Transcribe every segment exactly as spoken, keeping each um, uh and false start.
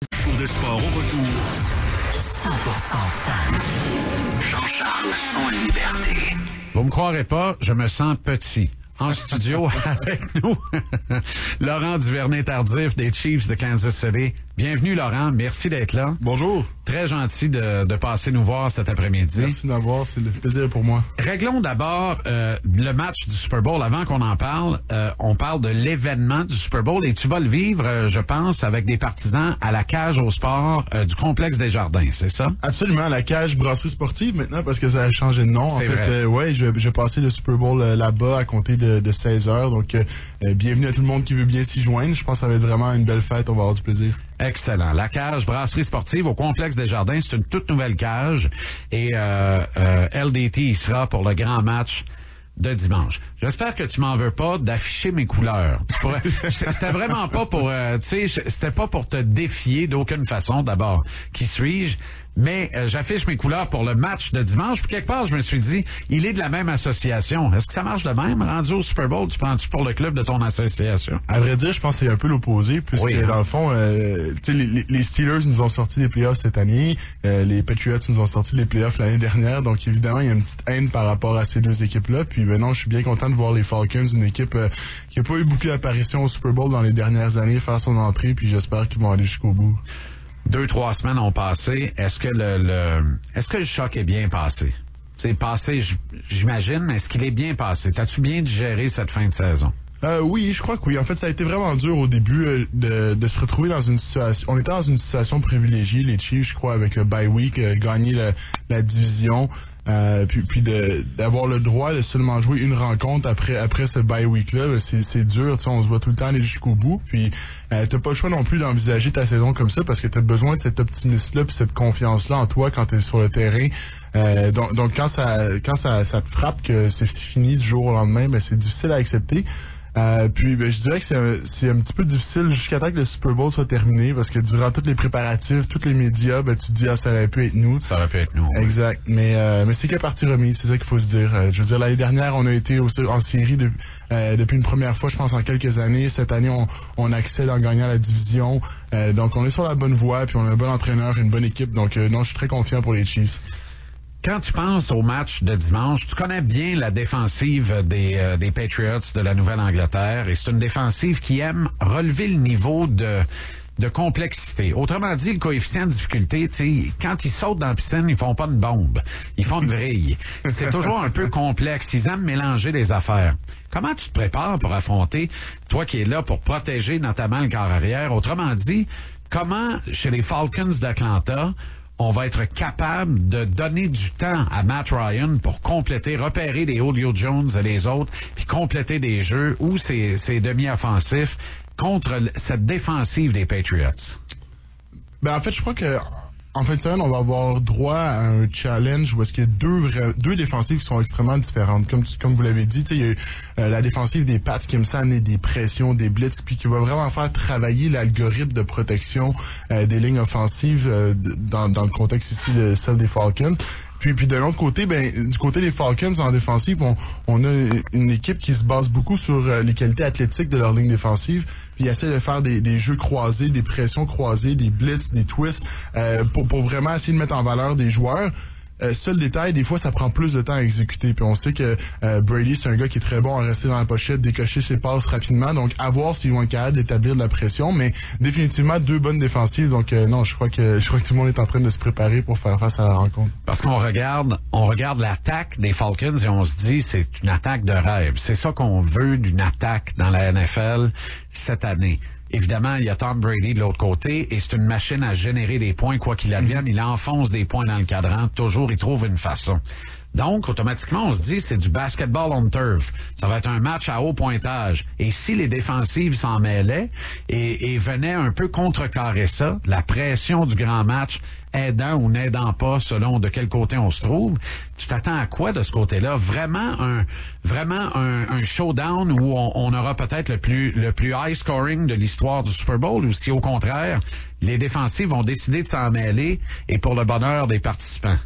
Show de sport au retour. cent pour cent fan. Jean-Charles en liberté. Vous me croirez pas, je me sens petit. En studio avec nous, Laurent Duvernay-Tardif des Chiefs de Kansas City. Bienvenue, Laurent. Merci d'être là. Bonjour. Très gentil de, de passer nous voir cet après-midi. Merci d'avoir, c'est le plaisir pour moi. Réglons d'abord euh, le match du Super Bowl. Avant qu'on en parle, euh, on parle de l'événement du Super Bowl et tu vas le vivre, euh, je pense, avec des partisans à la cage au sport euh, du complexe des Jardins, c'est ça? Absolument, la cage brasserie sportive maintenant parce que ça a changé de nom. C'est en fait, vrai. Euh, ouais, je, je vais passer le Super Bowl euh, là-bas à compter de, de seize heures. Donc, euh, bienvenue à tout le monde qui veut bien s'y joindre. Je pense que ça va être vraiment une belle fête. On va avoir du plaisir. Excellent. La cage brasserie sportive au complexe des Jardins, c'est une toute nouvelle cage et euh, euh, L D T y sera pour le grand match de dimanche. J'espère que tu m'en veux pas d'afficher mes couleurs. Tu pourrais... C'était vraiment pas pour, euh, tu sais, c'était pas pour te défier d'aucune façon. D'abord, qui suis-je? Mais euh, j'affiche mes couleurs pour le match de dimanche. Puis quelque part, je me suis dit, il est de la même association. Est-ce que ça marche de même? Rendu au Super Bowl, tu prends-tu pour le club de ton association? À vrai dire, je pense que c'est un peu l'opposé, puisque oui, hein? dans le fond, euh, tu sais, les, les Steelers nous ont sorti les playoffs cette année, euh, les Patriots nous ont sorti les playoffs l'année dernière, donc évidemment, il y a une petite haine par rapport à ces deux équipes-là. Puis ben non, je suis bien content de voir les Falcons, une équipe euh, qui a pas eu beaucoup d'apparitions au Super Bowl dans les dernières années, faire son entrée, puis j'espère qu'ils vont aller jusqu'au bout. Deux, trois semaines ont passé. Est-ce que le, le est-ce que le choc est bien passé? C'est passé, j'imagine, mais est-ce qu'il est bien passé? T'as-tu bien digéré cette fin de saison? Euh, oui, je crois que oui. En fait, ça a été vraiment dur au début euh, de, de se retrouver dans une situation... On était dans une situation privilégiée, les Chiefs, je crois, avec le bye week, euh, gagner la, la division, euh, puis, puis de, d'avoir le droit de seulement jouer une rencontre après après ce bye week-là. C'est, c'est dur, tu sais, on se voit tout le temps aller jusqu'au bout. Puis euh, t'as pas le choix non plus d'envisager ta saison comme ça parce que t'as besoin de cet optimisme-là puis cette confiance-là en toi quand t'es sur le terrain. Euh, donc, donc quand ça quand ça, ça te frappe que c'est fini du jour au lendemain, ben c'est difficile à accepter. Euh, puis ben, je dirais que c'est un, c'est un petit peu difficile jusqu'à temps que le Super Bowl soit terminé parce que durant tous les préparatifs, tous les médias, ben tu te dis ah ça aurait pu être nous. Ça aurait pu être nous. Exact. Oui. Mais euh, mais c'est que partie remise, c'est ça qu'il faut se dire. Euh, je veux dire l'année dernière on a été aussi en série de, euh, depuis une première fois, je pense en quelques années. Cette année on, on accède en gagnant la division. Euh, donc on est sur la bonne voie puis on a un bon entraîneur, une bonne équipe. Donc euh, non, je suis très confiant pour les Chiefs. Quand tu penses au match de dimanche, tu connais bien la défensive des, euh, des Patriots de la Nouvelle-Angleterre et c'est une défensive qui aime relever le niveau de, de complexité. Autrement dit, le coefficient de difficulté, quand ils sautent dans la piscine, ils font pas une bombe, ils font une vrille. C'est toujours un peu complexe, ils aiment mélanger les affaires. Comment tu te prépares pour affronter, toi qui es là pour protéger notamment le corps arrière? Autrement dit, comment, chez les Falcons d'Atlanta, on va être capable de donner du temps à Matt Ryan pour compléter, repérer les Julio Jones et les autres, puis compléter des jeux ou ces, ces demi-offensifs contre cette défensive des Patriots? Ben en fait, je crois que en fin de semaine, on va avoir droit à un challenge où est-ce qu'il y a deux vrais, deux défensives qui sont extrêmement différentes. Comme comme vous l'avez dit, il y a eu, euh, la défensive des Pats qui aime ça amener des pressions, des blitz, puis qui va vraiment faire travailler l'algorithme de protection euh, des lignes offensives euh, dans, dans le contexte ici de celle des Falcons. Puis, puis de l'autre côté, ben du côté des Falcons en défensive, on, on a une équipe qui se base beaucoup sur euh, les qualités athlétiques de leur ligne défensive. Puis ils essaient de faire des, des jeux croisés, des pressions croisées, des blitz, des twists, euh, pour, pour vraiment essayer de mettre en valeur des joueurs. Euh, seul détail, des fois, ça prend plus de temps à exécuter. Puis on sait que euh, Brady, c'est un gars qui est très bon à rester dans la pochette, décocher ses passes rapidement. Donc, à voir s'ils vont être capables d'établir de la pression. Mais définitivement, deux bonnes défensives. Donc, euh, non, je crois que je crois que tout le monde est en train de se préparer pour faire face à la rencontre. Parce qu'on regarde, on regarde l'attaque des Falcons et on se dit, c'est une attaque de rêve. C'est ça qu'on veut d'une attaque dans la N F L cette année. Évidemment, il y a Tom Brady de l'autre côté et c'est une machine à générer des points, quoi qu'il advienne. Il enfonce des points dans le cadran. Toujours, il trouve une façon. Donc, automatiquement, on se dit, c'est du basketball on turf. Ça va être un match à haut pointage. Et si les défensives s'en mêlaient et, et venaient un peu contrecarrer ça, la pression du grand match aidant ou n'aidant pas selon de quel côté on se trouve. Tu t'attends à quoi de ce côté-là? Vraiment un vraiment un, un showdown où on, on aura peut-être le plus le plus high scoring de l'histoire du Super Bowl, ou si au contraire, les défensives vont décider de s'en mêler et pour le bonheur des participants?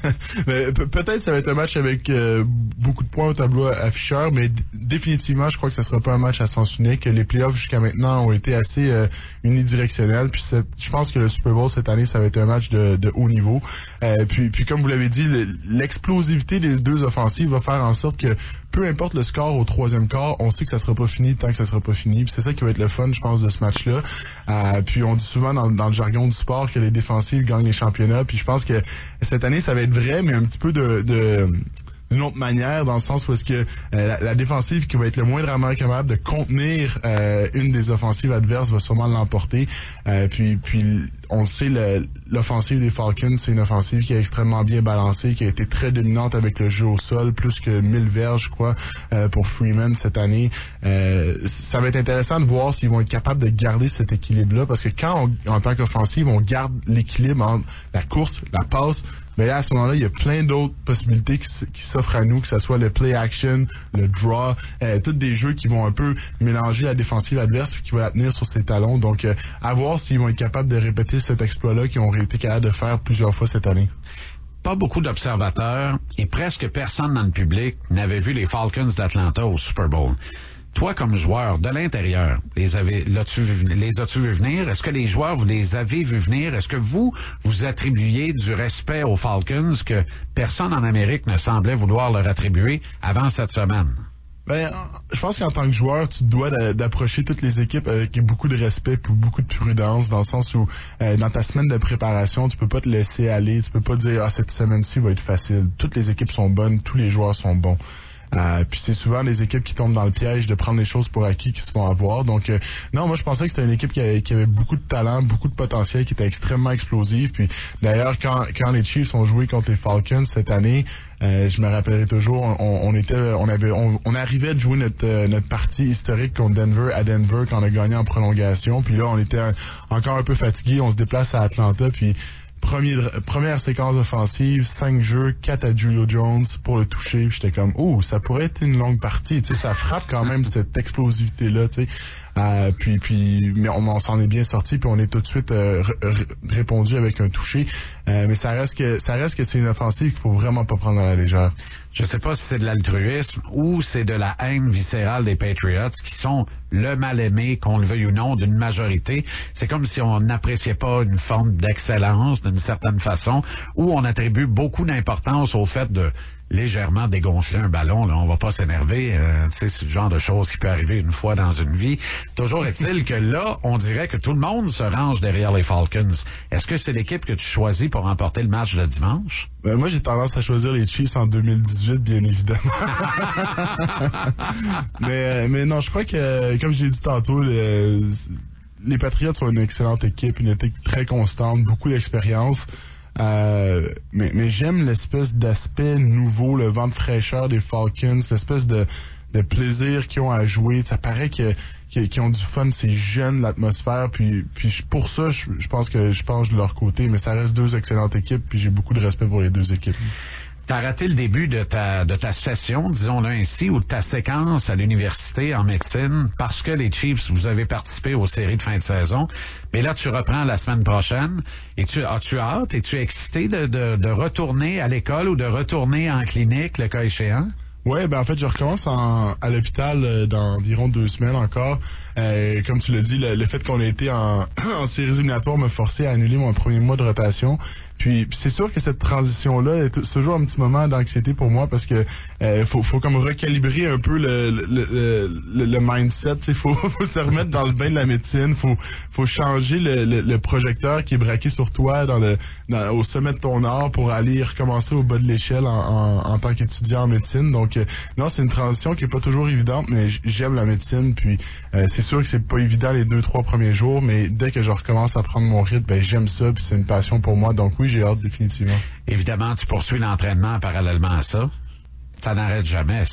mais pe- peut-être ça va être un match avec euh, beaucoup de points au tableau afficheur, mais d- définitivement, je crois que ça sera pas un match à sens unique. Les playoffs jusqu'à maintenant ont été assez euh, unidirectionnels. Puis c'est, je pense que le Super Bowl cette année, ça va être un match de, de haut niveau. Euh, puis, puis comme vous l'avez dit, le, l'explosivité des deux offensives va faire en sorte que peu importe le score au troisième quart, on sait que ça sera pas fini tant que ça sera pas fini. Puis c'est ça qui va être le fun, je pense, de ce match-là. Euh, puis on dit souvent dans, dans le jargon du sport que les défensives gagnent les championnats. Puis je pense que cette année, ça va être vrai, mais un petit peu de, de d'une autre manière, dans le sens où est-ce que euh, la, la défensive qui va être le moindrement capable de contenir euh, une des offensives adverses va sûrement l'emporter. Euh, puis, puis on le sait, le, l'offensive des Falcons, c'est une offensive qui est extrêmement bien balancée, qui a été très dominante avec le jeu au sol, plus que mille verges, je crois, euh, pour Freeman cette année. Euh, ça va être intéressant de voir s'ils vont être capables de garder cet équilibre-là, parce que quand, on, en tant qu'offensive, on garde l'équilibre entre la course, la passe, mais là, à ce moment-là, il y a plein d'autres possibilités qui, qui s'offrent à nous, que ce soit le play action, le draw, euh, tous des jeux qui vont un peu mélanger la défensive adverse et qui vont la tenir sur ses talons. Donc, euh, à voir s'ils vont être capables de répéter cet exploit-là qu'ils ont été capables de faire plusieurs fois cette année. Pas beaucoup d'observateurs et presque personne dans le public n'avait vu les Falcons d'Atlanta au Super Bowl. Toi, comme joueur, de l'intérieur, les, avez, l'as-tu vu, les as-tu vu venir? Est-ce que les joueurs, vous les avez vus venir? Est-ce que vous, vous attribuiez du respect aux Falcons que personne en Amérique ne semblait vouloir leur attribuer avant cette semaine? Ben, je pense qu'en tant que joueur, tu te dois d'approcher toutes les équipes avec beaucoup de respect et beaucoup de prudence, dans le sens où, euh, dans ta semaine de préparation, tu peux pas te laisser aller, tu peux pas dire, ah, cette semaine-ci va être facile. Toutes les équipes sont bonnes, tous les joueurs sont bons. Euh, puis c'est souvent les équipes qui tombent dans le piège de prendre les choses pour acquis qui se font avoir. Donc euh, non, moi je pensais que c'était une équipe qui avait, qui avait beaucoup de talent, beaucoup de potentiel, qui était extrêmement explosive. Puis d'ailleurs, quand, quand les Chiefs ont joué contre les Falcons cette année, euh, je me rappellerai toujours, on, on était, on avait, on, on arrivait de jouer notre euh, notre partie historique contre Denver à Denver quand on a gagné en prolongation. Puis là, on était encore un peu fatigué, on se déplace à Atlanta, puis Premier, première séquence offensive, cinq jeux, quatre à Julio Jones pour le toucher. J'étais comme, oh, ça pourrait être une longue partie. Tu sais, ça frappe quand même cette explosivité-là. Tu sais, euh, puis, puis, mais on, on s'en est bien sorti, puis on est tout de suite euh, r- répondu avec un toucher. Euh, mais ça reste que, ça reste que c'est une offensive qu'il faut vraiment pas prendre à la légère. Je sais pas si c'est de l'altruisme ou c'est de la haine viscérale des Patriots qui sont le mal-aimé, qu'on le veuille ou non, d'une majorité. C'est comme si on n'appréciait pas une forme d'excellence d'une certaine façon, ou on attribue beaucoup d'importance au fait de légèrement dégonfler un ballon. Là, on va pas s'énerver. Euh, tu sais, c'est le genre de choses qui peut arriver une fois dans une vie. Toujours est-il que là, on dirait que tout le monde se range derrière les Falcons. Est-ce que c'est l'équipe que tu choisis pour remporter le match de dimanche? Ben, moi, j'ai tendance à choisir les Chiefs en deux mille dix-huit, bien évidemment. mais, mais non, je crois que, comme j'ai dit tantôt, les, les Patriots sont une excellente équipe, une équipe très constante, beaucoup d'expérience. Euh, mais, mais j'aime l'espèce d'aspect nouveau, le vent de fraîcheur des Falcons, l'espèce de, de plaisir qu'ils ont à jouer. Ça paraît que, que, qu'ils ont du fun, c'est jeune, l'atmosphère. Puis, puis pour ça, je, je pense que je penche de leur côté. Mais ça reste deux excellentes équipes, puis j'ai beaucoup de respect pour les deux équipes. T'as raté le début de ta de ta session, disons-le ainsi, ou de ta séquence à l'université en médecine, parce que les Chiefs, vous avez participé aux séries de fin de saison. Mais là, tu reprends la semaine prochaine. Et tu as-tu hâte? Es-tu excité de, de, de retourner à l'école ou de retourner en clinique, le cas échéant? Ouais, ben en fait, je recommence en, à l'hôpital euh, dans environ deux semaines encore. Euh, comme tu l'as dit, le, le fait qu'on ait été en, en séries éliminatoires m'a forcé à annuler mon premier mois de rotation. Puis, puis c'est sûr que cette transition-là est c'est toujours un petit moment d'anxiété pour moi parce que euh, faut, faut comme recalibrer un peu le, le, le, le, le mindset. Il faut, faut se remettre dans le bain de la médecine. Faut, faut changer le, le, le projecteur qui est braqué sur toi dans le, dans, au sommet de ton art pour aller recommencer au bas de l'échelle en, en, en tant qu'étudiant en médecine. Donc, euh, non, c'est une transition qui est pas toujours évidente, mais j'aime la médecine. Puis, euh, c'est sûr que c'est pas évident les deux, trois premiers jours, mais dès que je recommence à prendre mon rythme, ben j'aime ça. Puis c'est une passion pour moi. Donc oui, j'ai hâte définitivement. Évidemment, tu poursuis l'entraînement parallèlement à ça. Ça n'arrête jamais, ça.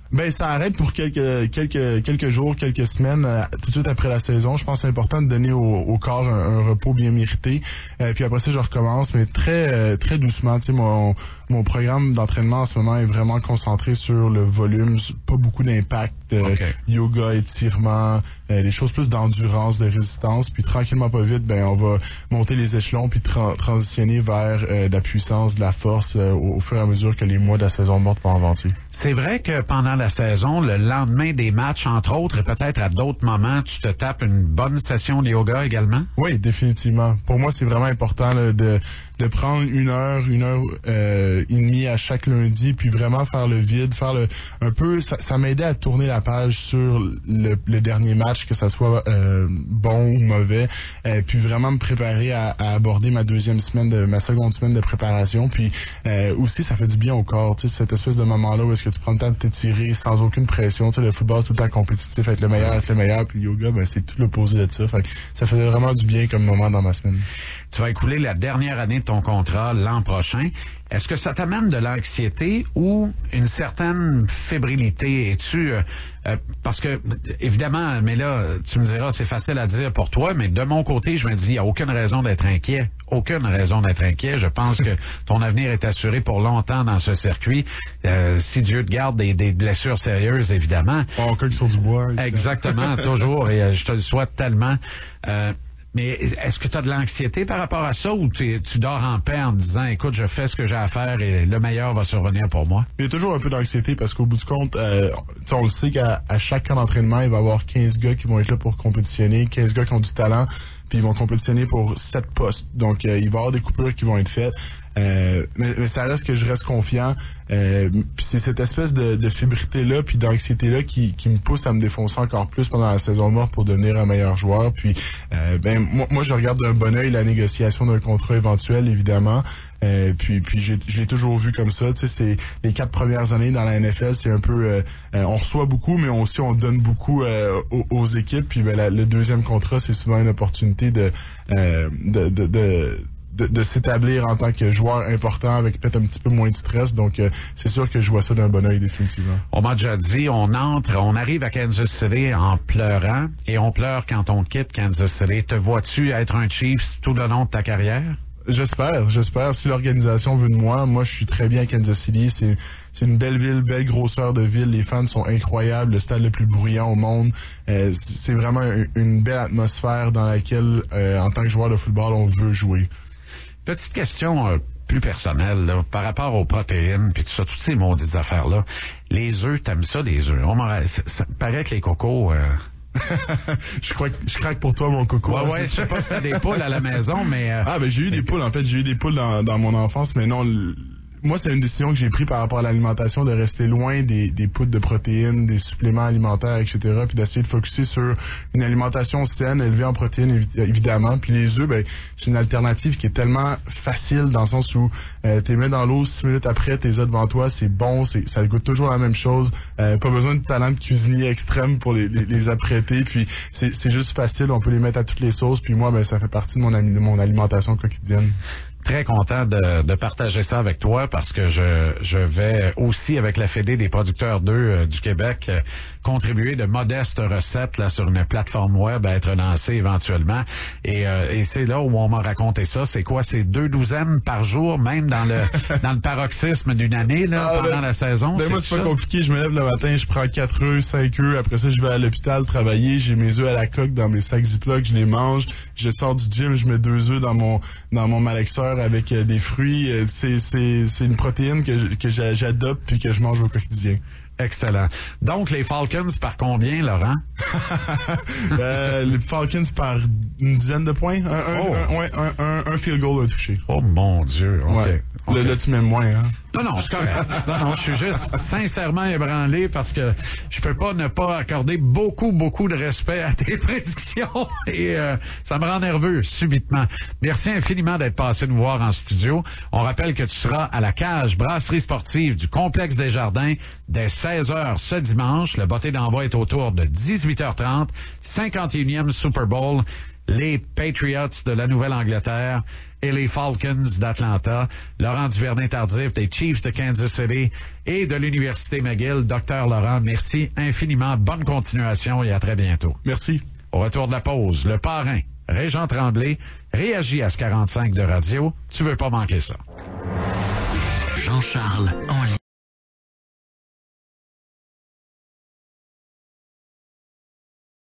Ben, ça arrête pour quelques quelques quelques jours, quelques semaines, euh, tout de suite après la saison. Je pense que c'est important de donner au, au corps un, un repos bien mérité. Euh, puis après ça, je recommence, mais très euh, très doucement. Tu sais, mon mon programme d'entraînement en ce moment est vraiment concentré sur le volume, pas beaucoup d'impact, euh, okay. yoga, étirement, euh, des choses plus d'endurance, de résistance. Puis tranquillement, pas vite, ben on va monter les échelons puis tra- transitionner vers euh, de la puissance, de la force euh, au, au fur et à mesure que les mois de la saison morte vont avancer. C'est vrai que pendant la saison, le lendemain des matchs, entre autres, et peut-être à d'autres moments, tu te tapes une bonne session de yoga également? Oui, définitivement. Pour moi, c'est vraiment important là, de, de prendre une heure, une heure euh, et demie à chaque lundi, puis vraiment faire le vide, faire le un peu. Ça, ça m'aidait à tourner la page sur le, le dernier match, que ça soit euh, bon ou mauvais, euh, puis vraiment me préparer à, à aborder ma deuxième semaine, de ma seconde semaine de préparation. Puis euh, aussi, ça fait du bien au corps, tu sais, cette espèce de moment-là où est-ce que tu prends le temps de t'étirer sans aucune pression. Tu sais, le football, tout le temps compétitif, être le meilleur, être le meilleur, puis le yoga, ben c'est tout l'opposé de ça. Fait que ça faisait vraiment du bien comme moment dans ma semaine. Tu vas écouler la dernière année de ton contrat l'an prochain. Est-ce que ça t'amène de l'anxiété ou une certaine fébrilité? Es-tu euh, euh, parce que évidemment, mais là, tu me diras, c'est facile à dire pour toi, mais de mon côté, je me dis, il n'y a aucune raison d'être inquiet. Aucune raison d'être inquiet. Je pense que ton avenir est assuré pour longtemps dans ce circuit. Euh, si Dieu te garde des, des blessures sérieuses, évidemment. On colle sur du bois. Évidemment. Exactement, toujours, et euh, je te le souhaite tellement. Euh, Mais est-ce que tu as de l'anxiété par rapport à ça ou tu dors en paix en te disant, écoute, je fais ce que j'ai à faire et le meilleur va survenir pour moi? Il y a toujours un peu d'anxiété parce qu'au bout du compte, euh, on le sait qu'à à chaque camp d'entraînement, il va y avoir quinze gars qui vont être là pour compétitionner, quinze gars qui ont du talent, puis ils vont compétitionner pour sept postes. Donc, euh, il va y avoir des coupures qui vont être faites. Euh, mais, mais ça reste que je reste confiant. Euh, puis c'est cette espèce de, de fébrilité-là puis d'anxiété-là qui, qui me pousse à me défoncer encore plus pendant la saison morte pour devenir un meilleur joueur. Puis euh, ben moi, moi je regarde d'un bon œil la négociation d'un contrat éventuel, évidemment. Euh, puis puis j'ai, je l'ai toujours vu comme ça. Tu sais, c'est les quatre premières années dans la N F L, c'est un peu euh, euh, on reçoit beaucoup, mais aussi on donne beaucoup euh, aux, aux équipes. Puis ben, la, le deuxième contrat, c'est souvent une opportunité de euh, de, de, de De, de s'établir en tant que joueur important avec peut-être un petit peu moins de stress. Donc, euh, c'est sûr que je vois ça d'un bon œil, définitivement. On m'a déjà dit, on entre, on arrive à Kansas City en pleurant et on pleure quand on quitte Kansas City. Te vois-tu être un Chiefs tout le long de ta carrière? J'espère, j'espère. Si l'organisation veut de moi, moi, je suis très bien à Kansas City. C'est, c'est une belle ville, belle grosseur de ville. Les fans sont incroyables. Le stade le plus bruyant au monde. Euh, c'est vraiment une, une belle atmosphère dans laquelle, euh, en tant que joueur de football, on veut jouer. Petite question euh, plus personnelle, là, par rapport aux protéines, puis tout ça, toutes ces maudites affaires-là. Les œufs, t'aimes ça, les œufs? On ça, ça paraît que les cocos... Euh... je crois que je craque pour toi, mon coco. Ouais, ouais, je sais pas si t'as des poules à la maison, mais... Euh... Ah, ben j'ai eu des poules, en fait. J'ai eu des poules dans, dans mon enfance, mais non... Le... Moi, c'est une décision que j'ai prise par rapport à l'alimentation, de rester loin des, des poudres de protéines, des suppléments alimentaires, et cetera, puis d'essayer de focusser sur une alimentation saine, élevée en protéines, évidemment. Puis les œufs, ben, c'est une alternative qui est tellement facile dans le sens où euh, t'es mets dans l'eau, six minutes après, t'es là devant toi, c'est bon, c'est, ça goûte toujours la même chose. Euh, pas besoin de talent de cuisinier extrême pour les, les, les apprêter. Puis c'est, c'est juste facile, on peut les mettre à toutes les sauces. Puis moi, ben, ça fait partie de mon, de mon alimentation quotidienne. Très content de, de partager ça avec toi parce que je, je vais aussi, avec la Fédé des producteurs d'œufs euh, du Québec, euh, contribuer de modestes recettes là sur une plateforme web à être lancée éventuellement. Et, euh, et c'est là où on m'a raconté ça. C'est quoi? C'est deux douzaines par jour, même dans le dans le paroxysme d'une année là, ah, pendant ben, la saison? Ben c'est moi, c'est pas ça? compliqué. Je me lève le matin, je prends quatre œufs, cinq œufs. Après ça, je vais à l'hôpital travailler. J'ai mes œufs à la coque dans mes sacs Ziploc. Je les mange. Je sors du gym, je mets deux œufs dans mon dans mon malaxeur avec euh, des fruits. Euh, c'est, c'est, c'est une protéine que, que j'adopte puis que je mange au quotidien. Excellent. Donc, les Falcons par combien, Laurent? euh, les Falcons par une dizaine de points. Un, un, oh. un, ouais, un, un, un field goal à toucher. Oh mon Dieu. OK. Ouais. Okay. Là, là, tu m'aimes moins, hein? Non, non, c'est correct. Non, non, je suis juste sincèrement ébranlé parce que je peux pas ne pas accorder beaucoup, beaucoup de respect à tes prédictions et euh, ça me rend nerveux subitement. Merci infiniment d'être passé nous voir en studio. On rappelle que tu seras à la cage brasserie sportive du Complexe des Jardins dès seize heures ce dimanche. Le botté d'envoi est autour de dix-huit heures trente, cinquante et unième Super Bowl. les Patriots de la Nouvelle-Angleterre et les Falcons d'Atlanta, Laurent Duvernay-Tardif des Chiefs de Kansas City et de l'Université McGill. Docteur Laurent, merci infiniment. Bonne continuation et à très bientôt. Merci. Au retour de la pause, le parrain, Régent Tremblay, réagit à ce quarante-cinq de radio. Tu veux pas manquer ça. Jean-Charles en ligne.